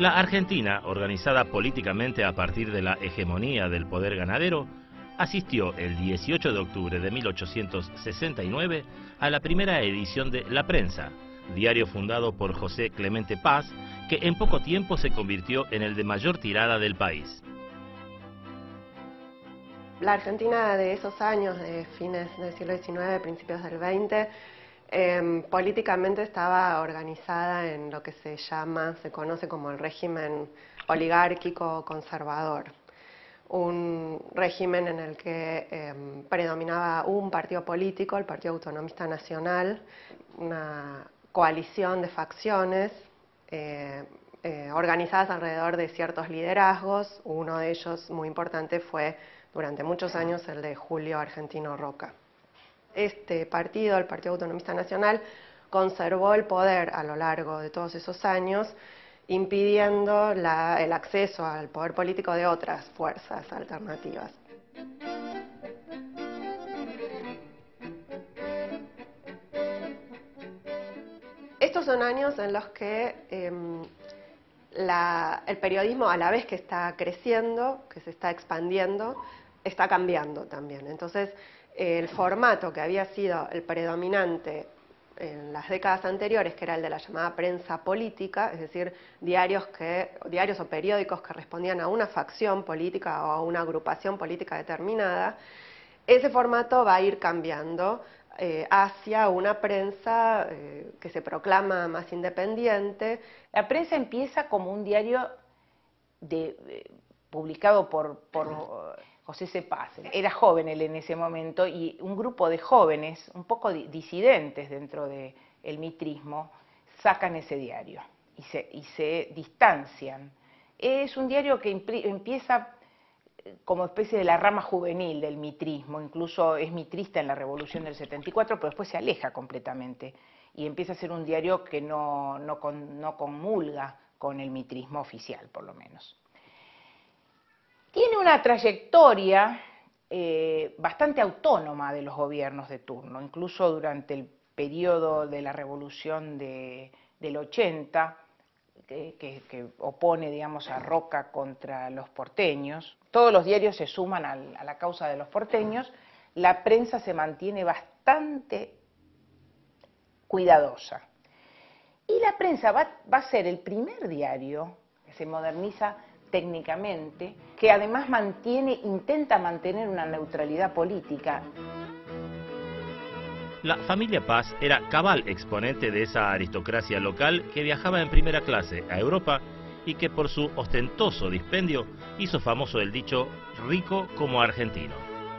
La Argentina, organizada políticamente a partir de la hegemonía del poder ganadero, asistió el 18 de octubre de 1869 a la primera edición de La Prensa, diario fundado por José Clemente Paz, que en poco tiempo se convirtió en el de mayor tirada del país. La Argentina de esos años, de fines del siglo XIX, principios del XX, políticamente estaba organizada en lo que se conoce como el régimen oligárquico conservador. Un régimen en el que predominaba un partido político, el Partido Autonomista Nacional, una coalición de facciones organizadas alrededor de ciertos liderazgos. Uno de ellos muy importante fue durante muchos años el de Julio Argentino Roca. Este partido, el Partido Autonomista Nacional, conservó el poder a lo largo de todos esos años, impidiendo el acceso al poder político de otras fuerzas alternativas. Estos son años en los que el periodismo, a la vez que está creciendo, que se está expandiendo, está cambiando también. Entonces, el formato que había sido el predominante en las décadas anteriores, que era el de la llamada prensa política, es decir, diarios o periódicos que respondían a una facción política o a una agrupación política determinada, ese formato va a ir cambiando hacia una prensa que se proclama más independiente. La Prensa empieza como un diario publicado por José C. Paz. Era joven él en ese momento y un grupo de jóvenes, un poco disidentes dentro del mitrismo, sacan ese diario y se distancian. Es un diario que empieza como especie de la rama juvenil del mitrismo, incluso es mitrista en la Revolución del 74, pero después se aleja completamente y empieza a ser un diario que no comulga con el mitrismo oficial, por lo menos. Tiene una trayectoria bastante autónoma de los gobiernos de turno, incluso durante el periodo de la Revolución del 80, que opone, digamos, a Roca contra los porteños. Todos los diarios se suman a la causa de los porteños. La Prensa se mantiene bastante cuidadosa. Y La Prensa va a ser el primer diario que se moderniza técnicamente, que además intenta mantener una neutralidad política. La familia Paz era cabal exponente de esa aristocracia local que viajaba en primera clase a Europa y que por su ostentoso dispendio hizo famoso el dicho rico como argentino.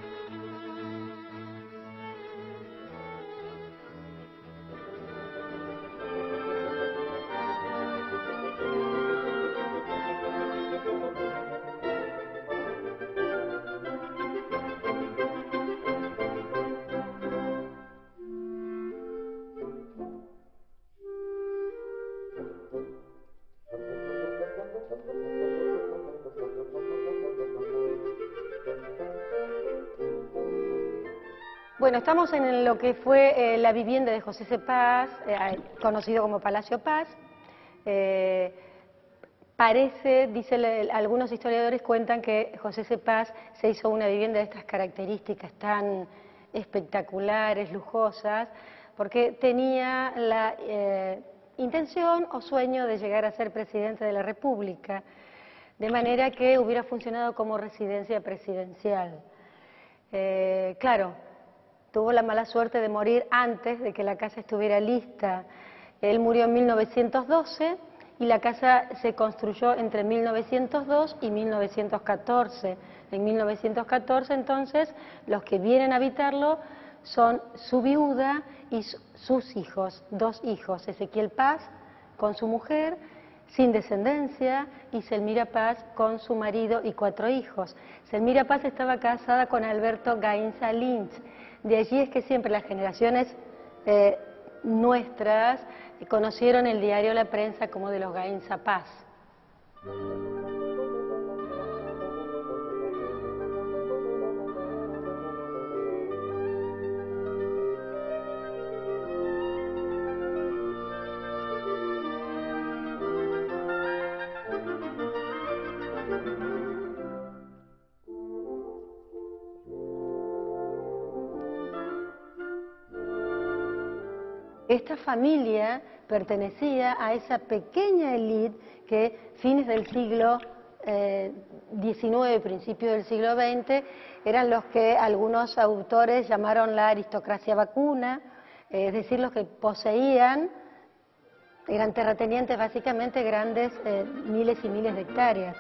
Bueno, estamos en lo que fue la vivienda de José C. Paz, conocido como Palacio Paz. Algunos historiadores cuentan que José C. Paz se hizo una vivienda de estas características tan espectaculares, lujosas, porque tenía la intención o sueño de llegar a ser presidente de la República, de manera que hubiera funcionado como residencia presidencial. Claro, tuvo la mala suerte de morir antes de que la casa estuviera lista. Él murió en 1912 y la casa se construyó entre 1902 y 1914. En 1914, entonces, los que vienen a habitarlo son su viuda y sus hijos, dos hijos, Ezequiel Paz con su mujer, sin descendencia, y Selmira Paz con su marido y 4 hijos. Selmira Paz estaba casada con Alberto Gainza Lynch. De allí es que siempre las generaciones nuestras conocieron el diario La Prensa como de los Gainza Paz. Esta familia pertenecía a esa pequeña élite que fines del siglo XIX, principios del siglo XX, eran los que algunos autores llamaron la aristocracia vacuna, es decir, los que poseían, eran terratenientes básicamente, grandes miles y miles de hectáreas.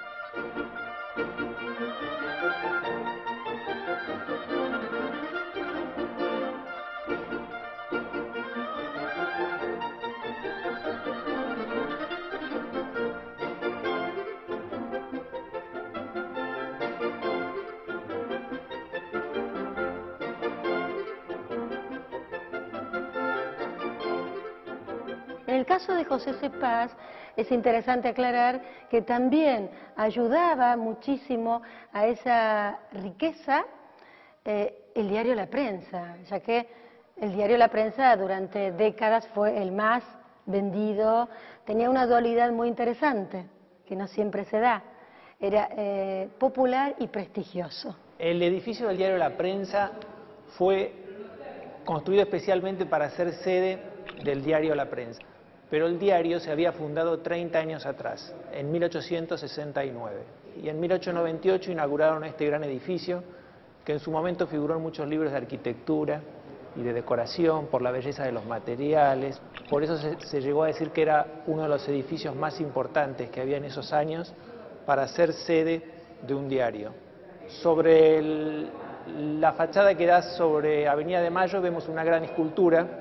En el caso de José C. Paz, es interesante aclarar que también ayudaba muchísimo a esa riqueza el diario La Prensa, ya que el diario La Prensa durante décadas fue el más vendido, tenía una dualidad muy interesante, que no siempre se da, era popular y prestigioso. El edificio del diario La Prensa fue construido especialmente para ser sede del diario La Prensa. Pero el diario se había fundado 30 años atrás, en 1869. Y en 1898 inauguraron este gran edificio, que en su momento figuró en muchos libros de arquitectura y de decoración, por la belleza de los materiales. Por eso se llegó a decir que era uno de los edificios más importantes que había en esos años para ser sede de un diario. Sobre la fachada que da sobre Avenida de Mayo vemos una gran escultura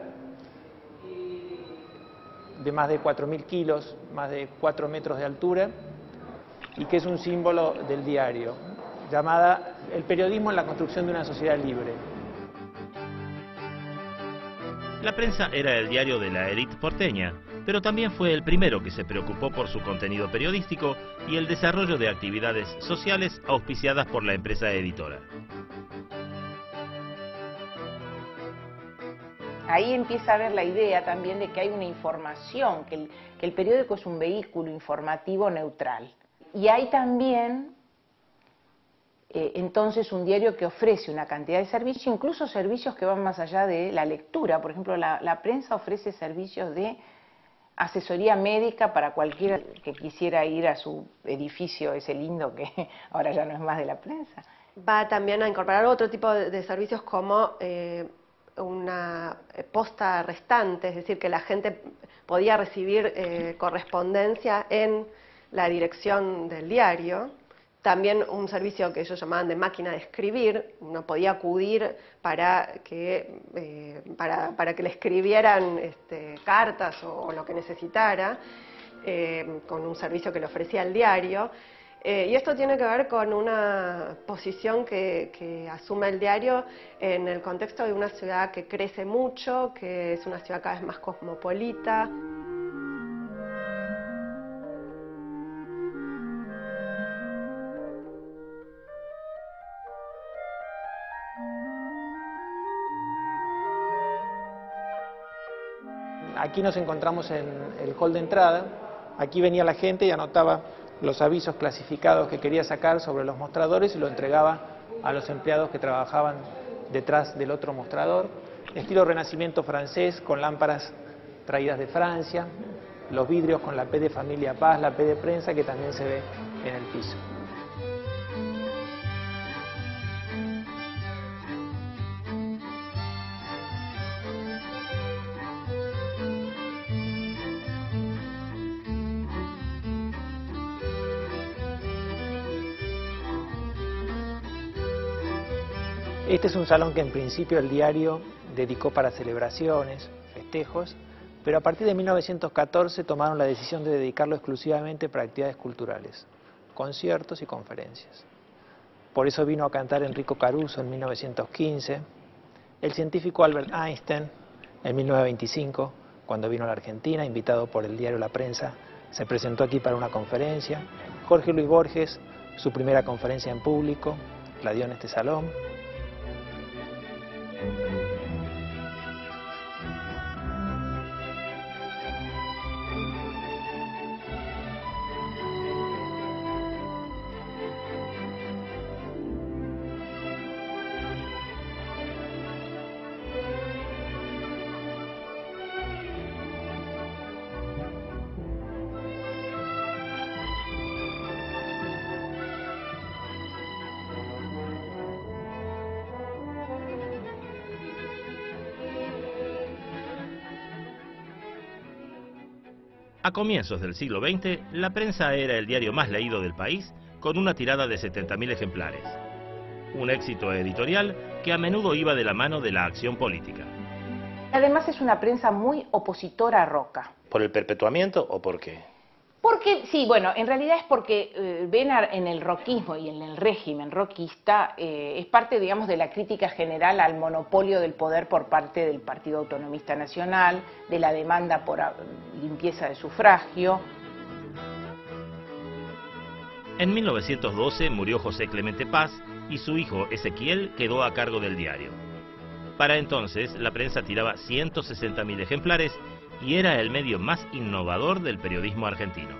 de más de 4.000 kilos, más de 4 metros de altura, y que es un símbolo del diario, llamada El periodismo en la construcción de una sociedad libre. La Prensa era el diario de la élite porteña, pero también fue el primero que se preocupó por su contenido periodístico y el desarrollo de actividades sociales auspiciadas por la empresa editora. Ahí empieza a haber la idea también de que hay una información, que el periódico es un vehículo informativo neutral. Y hay también, entonces, un diario que ofrece una cantidad de servicios, incluso servicios que van más allá de la lectura. Por ejemplo, la Prensa ofrece servicios de asesoría médica para cualquiera que quisiera ir a su edificio ese lindo que ahora ya no es más de La Prensa. Va también a incorporar otro tipo de servicios como una posta restante, es decir, que la gente podía recibir correspondencia en la dirección del diario. También un servicio que ellos llamaban de máquina de escribir, uno podía acudir para que le escribieran cartas o lo que necesitara, con un servicio que le ofrecía el diario. Y esto tiene que ver con una posición que asume el diario en el contexto de una ciudad que crece mucho, que es una ciudad cada vez más cosmopolita. Aquí nos encontramos en el hall de entrada. Aquí venía la gente y anotaba los avisos clasificados que quería sacar sobre los mostradores y lo entregaba a los empleados que trabajaban detrás del otro mostrador. Estilo renacimiento francés, con lámparas traídas de Francia, los vidrios con la P de Familia Paz, la P de Prensa, que también se ve en el piso. Este es un salón que en principio el diario dedicó para celebraciones, festejos, pero a partir de 1914 tomaron la decisión de dedicarlo exclusivamente para actividades culturales, conciertos y conferencias. Por eso vino a cantar Enrico Caruso en 1915, el científico Albert Einstein en 1925, cuando vino a la Argentina, invitado por el diario La Prensa, se presentó aquí para una conferencia. Jorge Luis Borges, su primera conferencia en público, la dio en este salón. A comienzos del siglo XX, La Prensa era el diario más leído del país, con una tirada de 70.000 ejemplares. Un éxito editorial que a menudo iba de la mano de la acción política. Además es una prensa muy opositora a Roca. ¿Por el perpetuamiento o por qué? Porque, sí, bueno, en realidad es porque ven en el roquismo y en el régimen roquista, es parte, digamos, de la crítica general al monopolio del poder por parte del Partido Autonomista Nacional, de la demanda por limpieza de sufragio. En 1912 murió José Clemente Paz y su hijo Ezequiel quedó a cargo del diario. Para entonces, La Prensa tiraba 160.000 ejemplares y era el medio más innovador del periodismo argentino.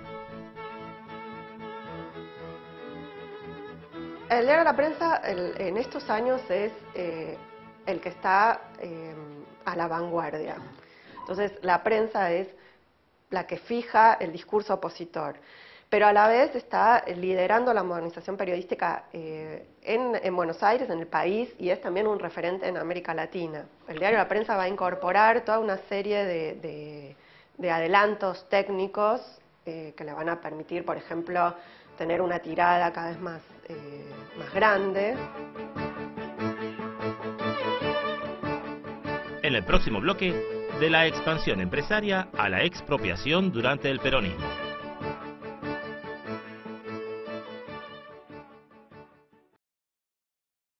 El diario La Prensa en estos años es el que está a la vanguardia. Entonces, la prensa es la que fija el discurso opositor, pero a la vez está liderando la modernización periodística en Buenos Aires, en el país, y es también un referente en América Latina. El diario La Prensa va a incorporar toda una serie de adelantos técnicos que le van a permitir, por ejemplo, tener una tirada cada vez más grande. En el próximo bloque, de la expansión empresaria a la expropiación durante el peronismo.